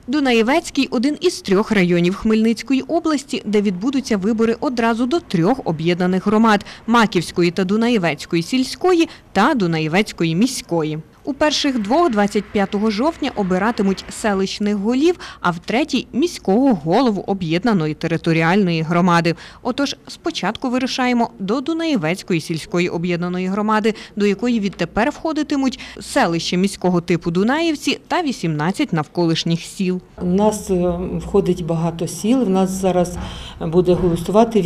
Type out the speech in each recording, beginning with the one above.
Дунаєвецький – один із 3 районів Хмельницької області, де відбудуться вибори одразу до 3 об'єднаних громад – Маківської та Дунаєвецької сільської та Дунаєвецької міської. У перших 2 – 25 жовтня обиратимуть селищних голів, а в третій – міського голову об'єднаної територіальної громади. Отож, спочатку вирушаємо до Дунаєвецької сільської об'єднаної громади, до якої відтепер входитимуть селище міського типу Дунаївці та 18 навколишніх сіл. У нас входить багато сіл, у нас зараз буде голосувати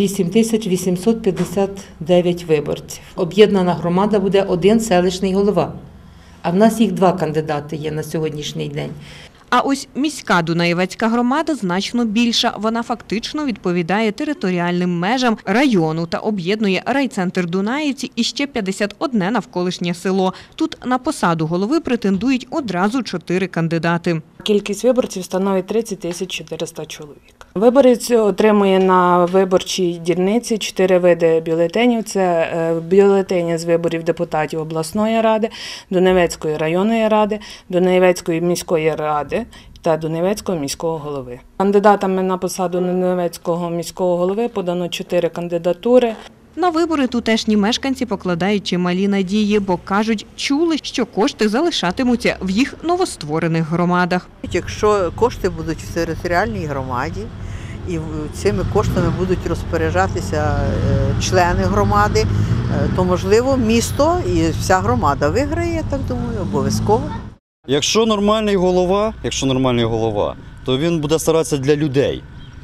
8859 виборців. Об'єднана громада буде 1 селищний голова. А в нас їх 2 кандидати є на сьогоднішній день. А ось міська Дунаєвецька громада значно більша. Вона фактично відповідає територіальним межам району та об'єднує райцентр Дунаївці і ще 51 навколишнє село. Тут на посаду голови претендують одразу 4 кандидати. Кількість виборців становить 30 400 чоловік. Виборець отримує на виборчій дільниці 4 види бюлетенів. Це бюлетені з виборів депутатів обласної ради, Дунаєвецької районної ради, Дунаєвецької міської ради та Дунаєвецького міського голови. Кандидатами на посаду Дунаєвецького міського голови подано 4 кандидатури. На вибори тутешні мешканці покладають чималі надії, бо кажуть, чули, що кошти залишатимуться в їх новостворених громадах. Якщо кошти будуть в територіальній громаді і цими коштами будуть розпоряджатися члени громади, то, можливо, місто і вся громада виграє, я так думаю, обов'язково. Якщо нормальний голова, то він буде старатися для людей,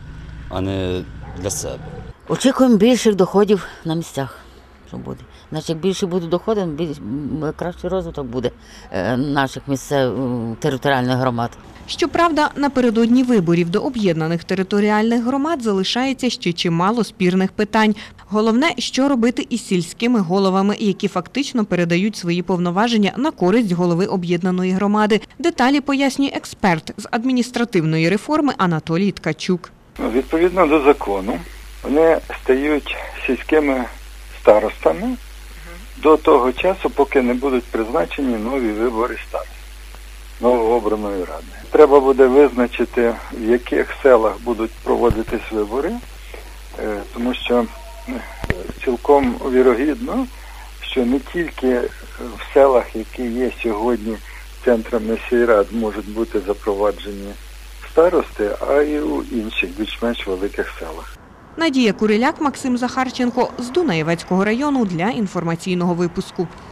а не для себе. Очікуємо більших доходів на місцях, що буде. Значить, як більше буде доходів, кращий розвиток буде наших місцевих територіальних громад. Щоправда, напередодні виборів до об'єднаних територіальних громад залишається ще чимало спірних питань. Головне, що робити із сільськими головами, які фактично передають свої повноваження на користь голови об'єднаної громади. Деталі пояснює експерт з адміністративної реформи Анатолій Ткачук. Відповідно до закону, вони стають сільськими старостами до того часу, поки не будуть призначені нові вибори старост новообраної ради. Треба буде визначити, в яких селах будуть проводитись вибори, тому що цілком вірогідно, що не тільки в селах, які є сьогодні центрами сільрад, можуть бути запроваджені старости, а й у інших більш-менш великих селах. Надія Куриляк, Максим Захарченко з Дунаєвецького району для інформаційного випуску.